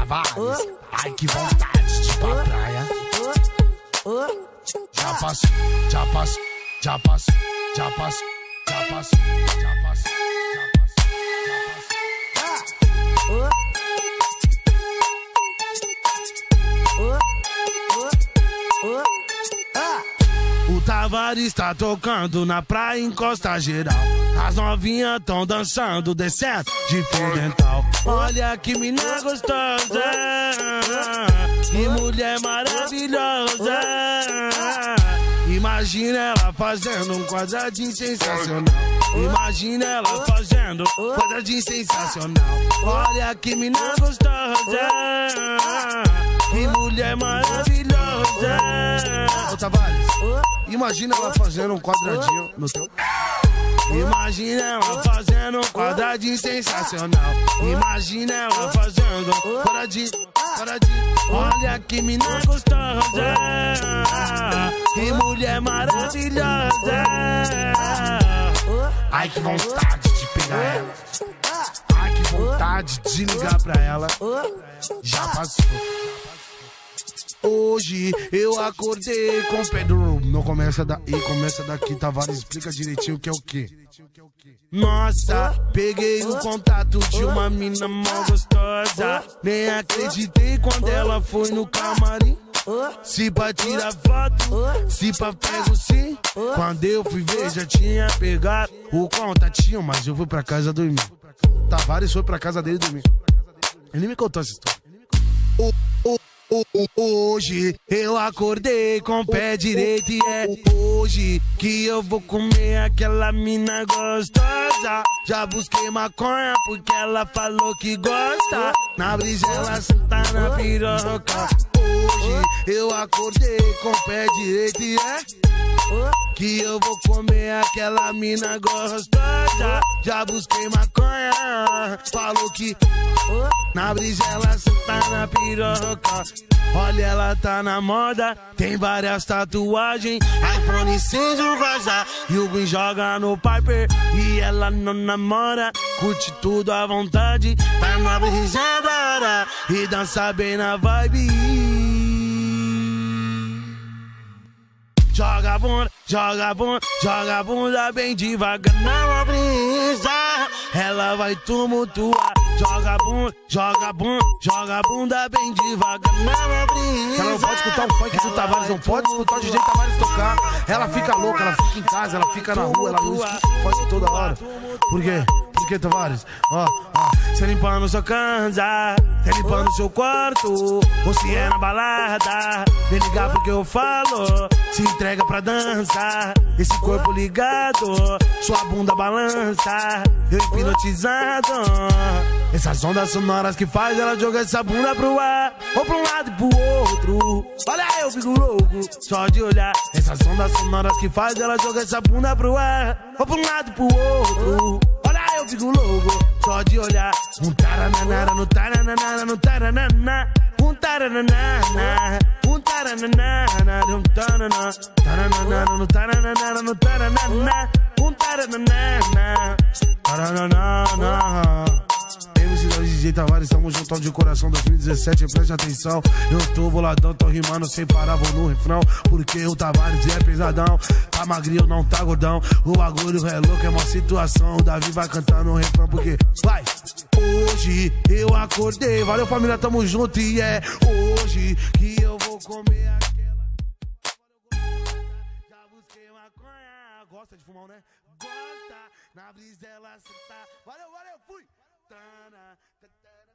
Tavares, ai que vontade de ir pra praia. Já passou, já passou, já passou, já passou, já passou, já passou, já passou. O Tavares tá tocando na praia em Costa Geral. As novinhas tão dançando, descendo de fio dental. Olha que mina gostosa, que mulher maravilhosa. Imagina ela fazendo um quadradinho sensacional. Imagina ela fazendo um quadradinho sensacional. Olha que mina gostosa, que mulher maravilhosa. Ô Tavares, imagina ela fazendo um quadradinho no teu. Imagina ela fazendo um quadradinho sensacional. Imagina ela fazendo um quadradinho, quadradinho. Olha que mina gostosa, que mulher maravilhosa. Ai que vontade de pegar ela. Ai que vontade de ligar pra ela. Já passou. Hoje eu acordei com o pé do... Não começa daí, começa daqui. Tavares, explica direitinho o que é o quê. Nossa, peguei o contato de uma mina mó gostosa. Nem acreditei quando ela foi no camarim. Se pra tirar foto, se pra pego sim. Quando eu fui ver já tinha pegado o contatinho. Mas eu fui pra casa dormir. Tavares foi pra casa dele dormir. Ele me contou essa história. Hoje eu acordei com o pé direito e é hoje que eu vou comer aquela mina gostosa. Já busquei maconha porque ela falou que gosta. Na brisa ela senta na piroca. Hoje eu acordei com o pé direito e é que eu vou comer aquela mina gostosa. Já busquei maconha, falou que na brisa ela senta na piroca. Olha, ela tá na moda, tem várias tatuagens, iPhone 6 rosa e o Green joga no Piper. E ela não namora, curte tudo à vontade, tá na brisa da hora e dança bem na vibe. Joga bunda, joga bunda, joga bunda bem devagar na brisa. Ela vai tumultuar. Joga bunda, joga bunda, joga bunda bem devagar na brisa. Ela não pode escutar o funk do Tavares, não pode escutar o DJ Tavares tocar. Ela fica louca, ela fica em casa, ela fica na rua, ela não escuta o funk toda hora. Por quê? Por que, Tavares? Cê limpando sua casa, cê limpando seu quarto, ou se é na balada, vem ligar porque eu falo. Se entrega pra dança, esse corpo ligado, sua bunda balança, eu hipnotizado. Essas ondas sonoras que faz ela jogar essa bunda pro ar, ou pra um lado e pro outro. Olha, eu fico louco só de olhar. Essas ondas sonoras que faz ela jogar essa bunda pro ar, ou pra um lado e pro outro. Olha, eu fico louco só de olhar. Um taranana, no taranana, no taranana. Um taranana, um taranana, um taranana, taranana, no taranana, no taranana. Um taranana, taranana. DJ Tavares, estamos juntão de coração 2017, preste atenção. Eu tô boladão, tô rimando sem parar, vou no refrão. Porque o Tavares é pesadão, tá magrinho, não tá gordão. O bagulho é louco, é uma situação. O Davi vai cantar no refrão porque vai. Hoje eu acordei, valeu família, tamo junto. E é hoje que eu vou comer aquela. Já busquei maconha, gosta de fumar, né? Gosta, na brisa ela senta. Valeu, valeu, fui! Ta-na, ta-ta.